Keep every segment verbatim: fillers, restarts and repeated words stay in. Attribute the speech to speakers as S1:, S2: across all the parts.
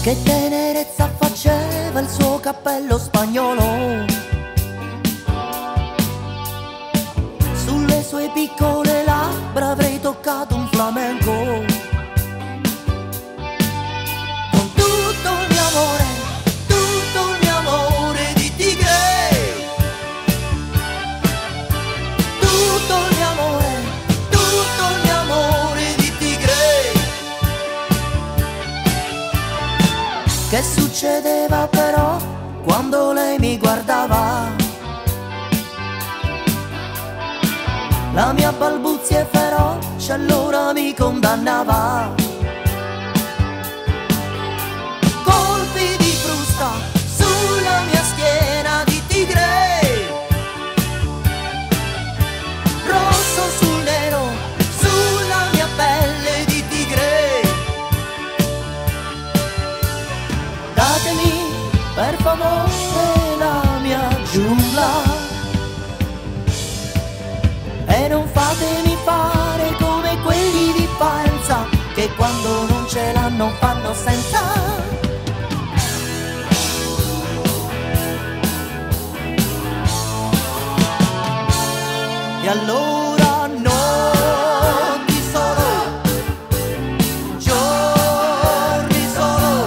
S1: Che tenerezza faceva il suo cappello spagnolo, sulle sue piccole labbra avrei toccato un flamenco. Con tutto il mio amore, tutto il mio amore di tigre, tutto il mio amore, tutto il mio amore di tigre. Che succedeva però quando lei mi guardava? La mia balbuzie feroce allora mi condannava. Colpi di frusta sulla mia schiena di tigre, rosso sul nero sulla mia pelle di tigre. Datemi per favore la mia giungla e non fatemi fare come quelli di Faenza, che quando non ce l'hanno fanno senza. E allora non ti sono giorni solo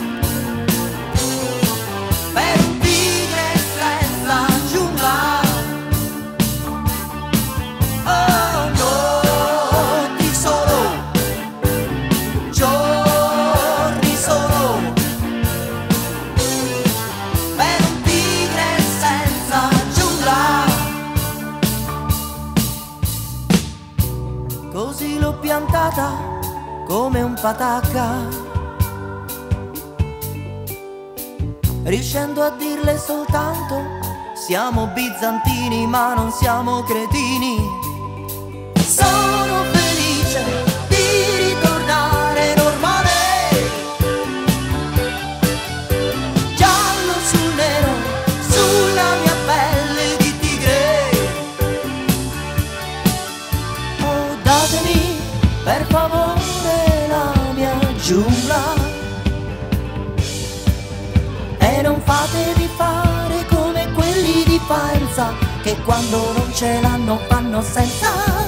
S1: per un tigre senza giungla. Oh, non ti sono giorni solo per un tigre senza giungla. Così l'ho piantata come un patacca, riuscendo a dirle soltanto: siamo bizantini ma non siamo cretini. Sono felice di ritornare normale, giallo sul nero sulla mia pelle di tigre. Oh, datemi per favore la mia giungla e non fatevi fare come quelli di Faenza, che quando non ce l'hanno fanno senza.